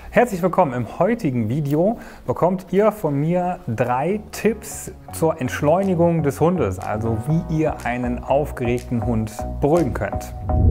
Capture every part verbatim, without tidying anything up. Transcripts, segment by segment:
Herzlich willkommen. Im heutigen Video bekommt ihr von mir drei Tipps zur Entschleunigung des Hundes, also wie ihr einen aufgeregten Hund beruhigen könnt.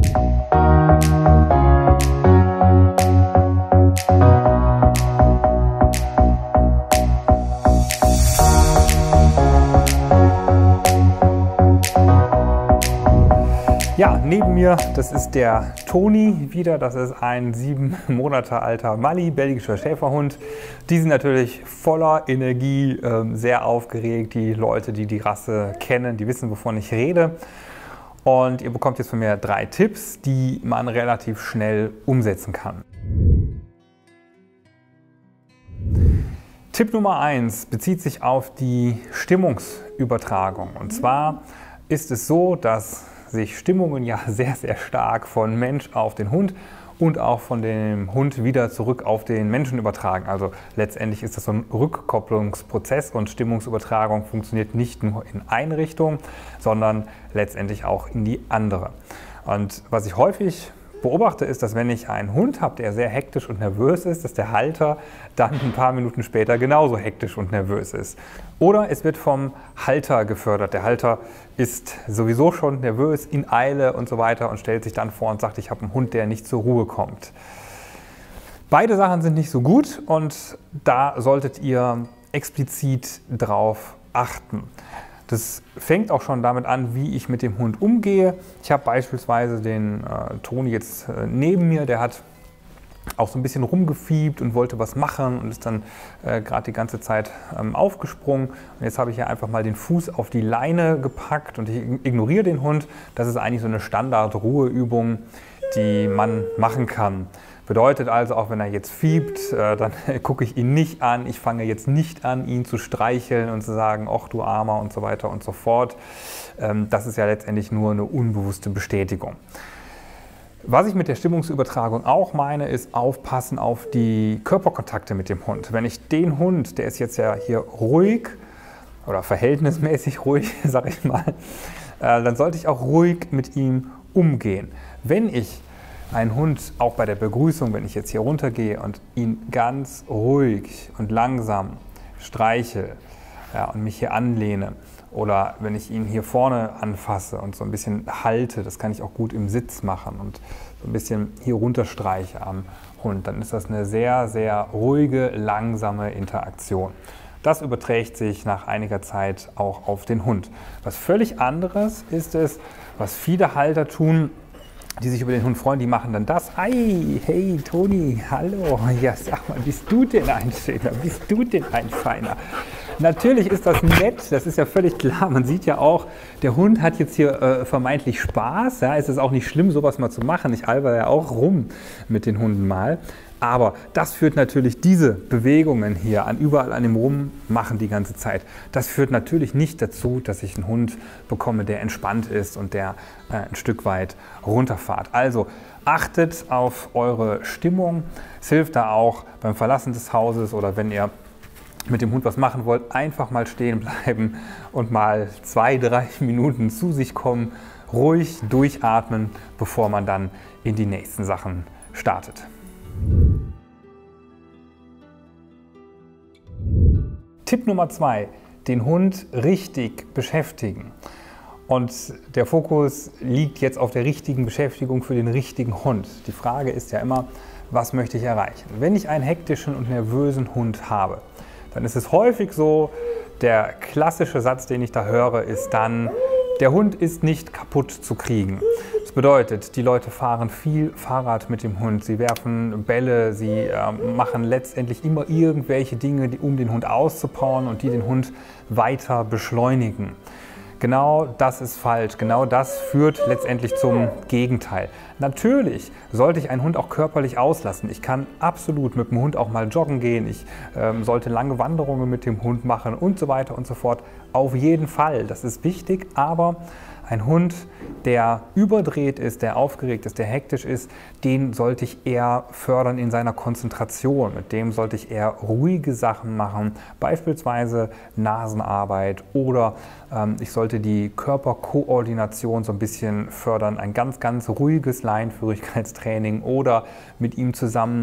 Ja, neben mir, das ist der Toni wieder. Das ist ein sieben Monate alter Mali, belgischer Schäferhund. Die sind natürlich voller Energie, sehr aufgeregt. Die Leute, die die Rasse kennen, die wissen, wovon ich rede. Und ihr bekommt jetzt von mir drei Tipps, die man relativ schnell umsetzen kann. Tipp Nummer eins bezieht sich auf die Stimmungsübertragung. Und zwar ist es so, dass sich Stimmungen ja sehr, sehr stark von Mensch auf den Hund und auch von dem Hund wieder zurück auf den Menschen übertragen. Also letztendlich ist das so ein Rückkopplungsprozess und Stimmungsübertragung funktioniert nicht nur in eine Richtung, sondern letztendlich auch in die andere. Und was ich häufig beobachte, ist, dass wenn ich einen Hund habe, der sehr hektisch und nervös ist, dass der Halter dann ein paar Minuten später genauso hektisch und nervös ist. Oder es wird vom Halter gefördert. Der Halter ist sowieso schon nervös, in Eile und so weiter und stellt sich dann vor und sagt, ich habe einen Hund, der nicht zur Ruhe kommt. Beide Sachen sind nicht so gut und da solltet ihr explizit drauf achten. Das fängt auch schon damit an, wie ich mit dem Hund umgehe. Ich habe beispielsweise den äh, Toni jetzt äh, neben mir, der hat auch so ein bisschen rumgefiebt und wollte was machen und ist dann äh, gerade die ganze Zeit ähm, aufgesprungen. Und jetzt habe ich hier einfach mal den Fuß auf die Leine gepackt und ich ignoriere den Hund. Das ist eigentlich so eine Standard-Ruheübung, die man machen kann. Bedeutet also, auch wenn er jetzt fiebt, äh, dann gucke ich ihn nicht an. Ich fange jetzt nicht an, ihn zu streicheln und zu sagen, ach du Armer und so weiter und so fort. Ähm, das ist ja letztendlich nur eine unbewusste Bestätigung. Was ich mit der Stimmungsübertragung auch meine, ist aufpassen auf die Körperkontakte mit dem Hund. Wenn ich den Hund, der ist jetzt ja hier ruhig oder verhältnismäßig ruhig, sage ich mal, äh, dann sollte ich auch ruhig mit ihm umgehen. Wenn ich einen Hund, auch bei der Begrüßung, wenn ich jetzt hier runtergehe und ihn ganz ruhig und langsam streiche, ja, und mich hier anlehne, oder wenn ich ihn hier vorne anfasse und so ein bisschen halte, das kann ich auch gut im Sitz machen und so ein bisschen hier runterstreiche am Hund, dann ist das eine sehr, sehr ruhige, langsame Interaktion. Das überträgt sich nach einiger Zeit auch auf den Hund. Was völlig anderes ist es, was viele Halter tun, die sich über den Hund freuen, die machen dann das. Ei, hey Toni, hallo, ja sag mal, bist du denn ein Schöner, bist du denn ein Feiner? Natürlich ist das nett, das ist ja völlig klar. Man sieht ja auch, der Hund hat jetzt hier äh, vermeintlich Spaß. Ja, es ist auch nicht schlimm, sowas mal zu machen. Ich alber ja auch rum mit den Hunden mal. Aber das führt natürlich, diese Bewegungen hier an überall an dem Rummachen die ganze Zeit, das führt natürlich nicht dazu, dass ich einen Hund bekomme, der entspannt ist und der äh, ein Stück weit runterfahrt. Also achtet auf eure Stimmung. Es hilft da auch beim Verlassen des Hauses oder wenn ihr mit dem Hund was machen wollt, einfach mal stehen bleiben und mal zwei, drei Minuten zu sich kommen, ruhig durchatmen, bevor man dann in die nächsten Sachen startet. Tipp Nummer zwei, den Hund richtig beschäftigen. Und der Fokus liegt jetzt auf der richtigen Beschäftigung für den richtigen Hund. Die Frage ist ja immer, was möchte ich erreichen? Wenn ich einen hektischen und nervösen Hund habe, dann ist es häufig so, der klassische Satz, den ich da höre, ist dann, der Hund ist nicht kaputt zu kriegen. Das bedeutet, die Leute fahren viel Fahrrad mit dem Hund, sie werfen Bälle, sie äh, machen letztendlich immer irgendwelche Dinge, die, um den Hund auszupowern und die den Hund weiter beschleunigen. Genau das ist falsch. Genau das führt letztendlich zum Gegenteil. Natürlich sollte ich einen Hund auch körperlich auslassen. Ich kann absolut mit dem Hund auch mal joggen gehen. Ich ähm, sollte lange Wanderungen mit dem Hund machen und so weiter und so fort. Auf jeden Fall, das ist wichtig, aber ein Hund, der überdreht ist, der aufgeregt ist, der hektisch ist, den sollte ich eher fördern in seiner Konzentration. Mit dem sollte ich eher ruhige Sachen machen, beispielsweise Nasenarbeit oder ähm, ich sollte die Körperkoordination so ein bisschen fördern, ein ganz, ganz ruhiges Leinenführigkeitstraining oder mit ihm zusammen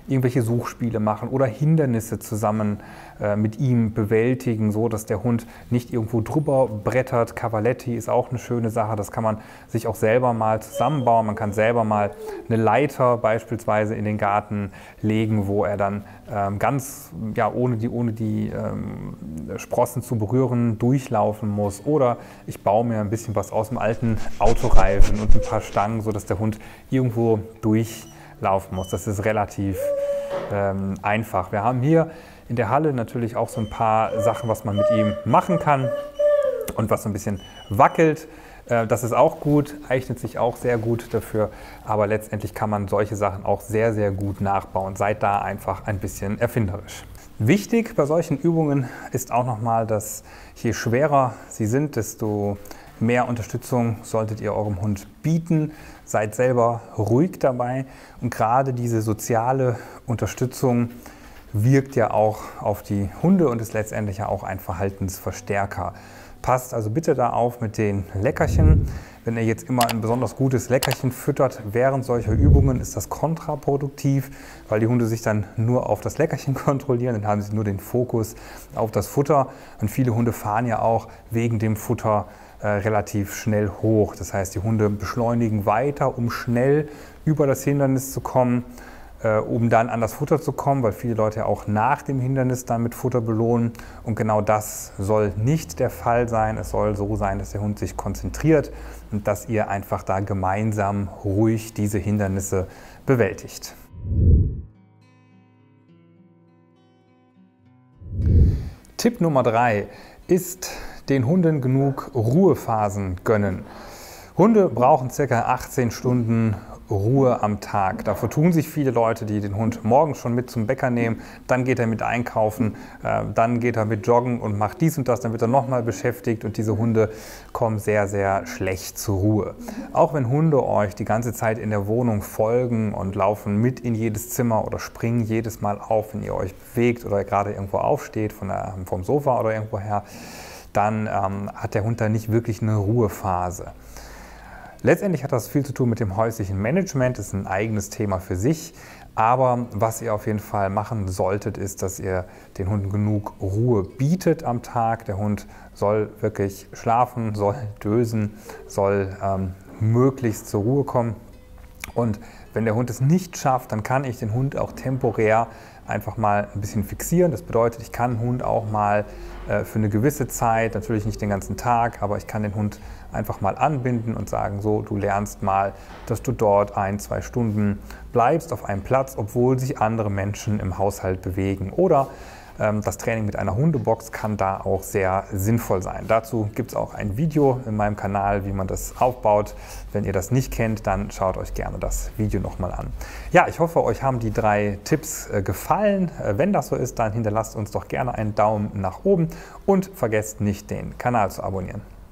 irgendwelche Suchspiele machen oder Hindernisse zusammen äh, mit ihm bewältigen, so dass der Hund nicht irgendwo drüber brettert. Cavaletti ist auch eine schöne Sache, das kann man sich auch selber mal zusammenbauen. Man kann selber mal eine Leiter beispielsweise in den Garten legen, wo er dann ähm, ganz, ja, ohne die, ohne die ähm, Sprossen zu berühren, durchlaufen muss. Oder ich baue mir ein bisschen was aus dem alten Autoreifen und ein paar Stangen, sodass der Hund irgendwo durchlaufen muss. Das ist relativ ähm, einfach. Wir haben hier in der Halle natürlich auch so ein paar Sachen, was man mit ihm machen kann und was so ein bisschen wackelt. Äh, das ist auch gut, eignet sich auch sehr gut dafür, aber letztendlich kann man solche Sachen auch sehr, sehr gut nachbauen. Seid da einfach ein bisschen erfinderisch. Wichtig bei solchen Übungen ist auch nochmal, dass je schwerer sie sind, desto mehr Unterstützung solltet ihr eurem Hund bieten. Seid selber ruhig dabei und gerade diese soziale Unterstützung wirkt ja auch auf die Hunde und ist letztendlich ja auch ein Verhaltensverstärker. Passt also bitte da auf mit den Leckerchen. Wenn ihr jetzt immer ein besonders gutes Leckerchen füttert während solcher Übungen, ist das kontraproduktiv, weil die Hunde sich dann nur auf das Leckerchen kontrollieren, dann haben sie nur den Fokus auf das Futter. Und viele Hunde fahren ja auch wegen dem Futter äh, relativ schnell hoch. Das heißt, die Hunde beschleunigen weiter, um schnell über das Hindernis zu kommen, äh, um dann an das Futter zu kommen, weil viele Leute ja auch nach dem Hindernis dann mit Futter belohnen. Und genau das soll nicht der Fall sein. Es soll so sein, dass der Hund sich konzentriert und dass ihr einfach da gemeinsam ruhig diese Hindernisse bewältigt. Tipp Nummer drei ist, den Hunden genug Ruhephasen gönnen. Hunde brauchen ca. achtzehn Stunden Ruhe am Tag. Dafür tun sich viele Leute, die den Hund morgens schon mit zum Bäcker nehmen, dann geht er mit einkaufen, äh, dann geht er mit joggen und macht dies und das, dann wird er nochmal beschäftigt und diese Hunde kommen sehr, sehr schlecht zur Ruhe. Auch wenn Hunde euch die ganze Zeit in der Wohnung folgen und laufen mit in jedes Zimmer oder springen jedes Mal auf, wenn ihr euch bewegt oder gerade irgendwo aufsteht, von der, vom Sofa oder irgendwoher, dann ähm, hat der Hund da nicht wirklich eine Ruhephase. Letztendlich hat das viel zu tun mit dem häuslichen Management, das ist ein eigenes Thema für sich. Aber was ihr auf jeden Fall machen solltet, ist, dass ihr den Hunden genug Ruhe bietet am Tag. Der Hund soll wirklich schlafen, soll dösen, soll ähm, möglichst zur Ruhe kommen. Und wenn der Hund es nicht schafft, dann kann ich den Hund auch temporär einfach mal ein bisschen fixieren. Das bedeutet, ich kann den Hund auch mal äh, für eine gewisse Zeit, natürlich nicht den ganzen Tag, aber ich kann den Hund einfach mal anbinden und sagen, so, du lernst mal, dass du dort ein, zwei Stunden bleibst auf einem Platz, obwohl sich andere Menschen im Haushalt bewegen. Oder ähm, das Training mit einer Hundebox kann da auch sehr sinnvoll sein. Dazu gibt es auch ein Video in meinem Kanal, wie man das aufbaut. Wenn ihr das nicht kennt, dann schaut euch gerne das Video nochmal an. Ja, ich hoffe, euch haben die drei Tipps äh, gefallen. Äh, wenn das so ist, dann hinterlasst uns doch gerne einen Daumen nach oben und vergesst nicht, den Kanal zu abonnieren.